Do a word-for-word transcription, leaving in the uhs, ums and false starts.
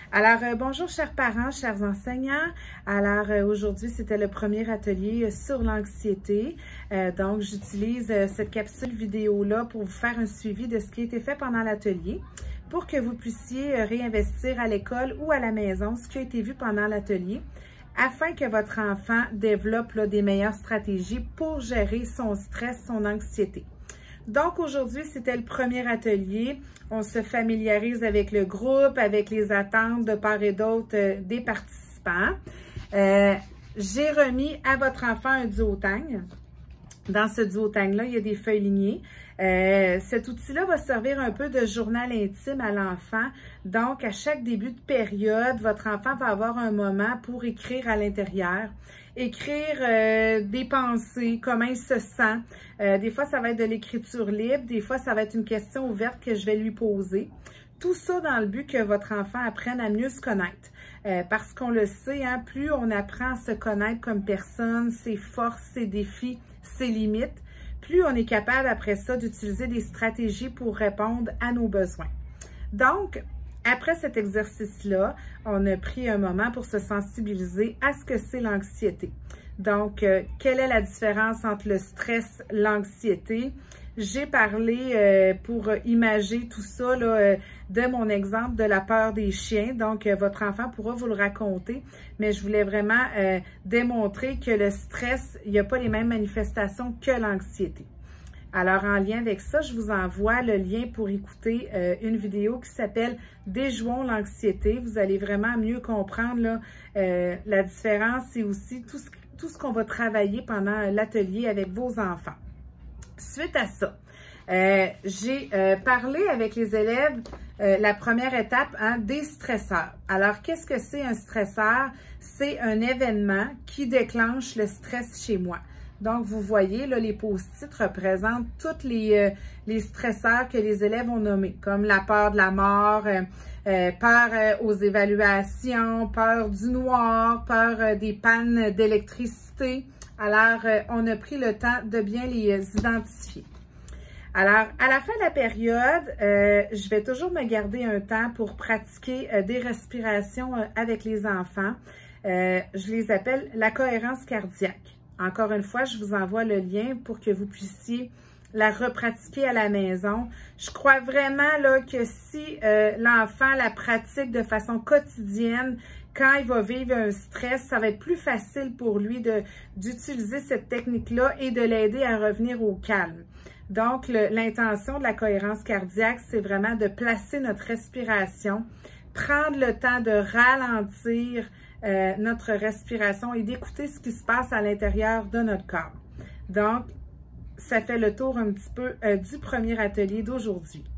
Alors, euh, bonjour chers parents, chers enseignants. Alors, euh, aujourd'hui, c'était le premier atelier euh, sur l'anxiété. Euh, donc, j'utilise euh, cette capsule vidéo-là pour vous faire un suivi de ce qui a été fait pendant l'atelier pour que vous puissiez euh, réinvestir à l'école ou à la maison ce qui a été vu pendant l'atelier afin que votre enfant développe là, des meilleures stratégies pour gérer son stress, son anxiété. Donc, aujourd'hui, c'était le premier atelier. On se familiarise avec le groupe, avec les attentes de part et d'autre euh, des participants. Euh, J'ai remis à votre enfant un duotang. Dans ce duotang-là, il y a des feuilles lignées. Euh, cet outil-là va servir un peu de journal intime à l'enfant. Donc, à chaque début de période, votre enfant va avoir un moment pour écrire à l'intérieur. Écrire euh, des pensées, comment il se sent. Euh, des fois, ça va être de l'écriture libre. Des fois, ça va être une question ouverte que je vais lui poser. Tout ça dans le but que votre enfant apprenne à mieux se connaître. Euh, parce qu'on le sait, hein, plus on apprend à se connaître comme personne, ses forces, ses défis, ses limites, plus on est capable après ça d'utiliser des stratégies pour répondre à nos besoins. Donc, après cet exercice-là, on a pris un moment pour se sensibiliser à ce que c'est l'anxiété. Donc, euh, quelle est la différence entre le stress et l'anxiété? J'ai parlé euh, pour imager tout ça là, euh, de mon exemple de la peur des chiens. Donc, euh, votre enfant pourra vous le raconter, mais je voulais vraiment euh, démontrer que le stress, il n'y a pas les mêmes manifestations que l'anxiété. Alors, en lien avec ça, je vous envoie le lien pour écouter euh, une vidéo qui s'appelle « Déjouons l'anxiété ». Vous allez vraiment mieux comprendre là, euh, la différence et aussi tout ce, tout ce qu'on va travailler pendant l'atelier avec vos enfants. Suite à ça, euh, j'ai euh, parlé avec les élèves euh, la première étape hein, des stresseurs. Alors, qu'est-ce que c'est un stresseur? C'est un événement qui déclenche le stress chez moi. Donc, vous voyez, là, les post-it représentent tous les, euh, les stresseurs que les élèves ont nommés, comme la peur de la mort, euh, euh, peur euh, aux évaluations, peur du noir, peur euh, des pannes d'électricité. Alors, euh, on a pris le temps de bien les euh, identifier. Alors, à la fin de la période, euh, je vais toujours me garder un temps pour pratiquer euh, des respirations euh, avec les enfants. Euh, je les appelle la cohérence cardiaque. Encore une fois, je vous envoie le lien pour que vous puissiez la repratiquer à la maison. Je crois vraiment là, que si euh, l'enfant la pratique de façon quotidienne, quand il va vivre un stress, ça va être plus facile pour lui d'utiliser cette technique-là et de l'aider à revenir au calme. Donc, l'intention de la cohérence cardiaque, c'est vraiment de placer notre respiration, prendre le temps de ralentir euh, notre respiration et d'écouter ce qui se passe à l'intérieur de notre corps. Donc, ça fait le tour un petit peu euh, du premier atelier d'aujourd'hui.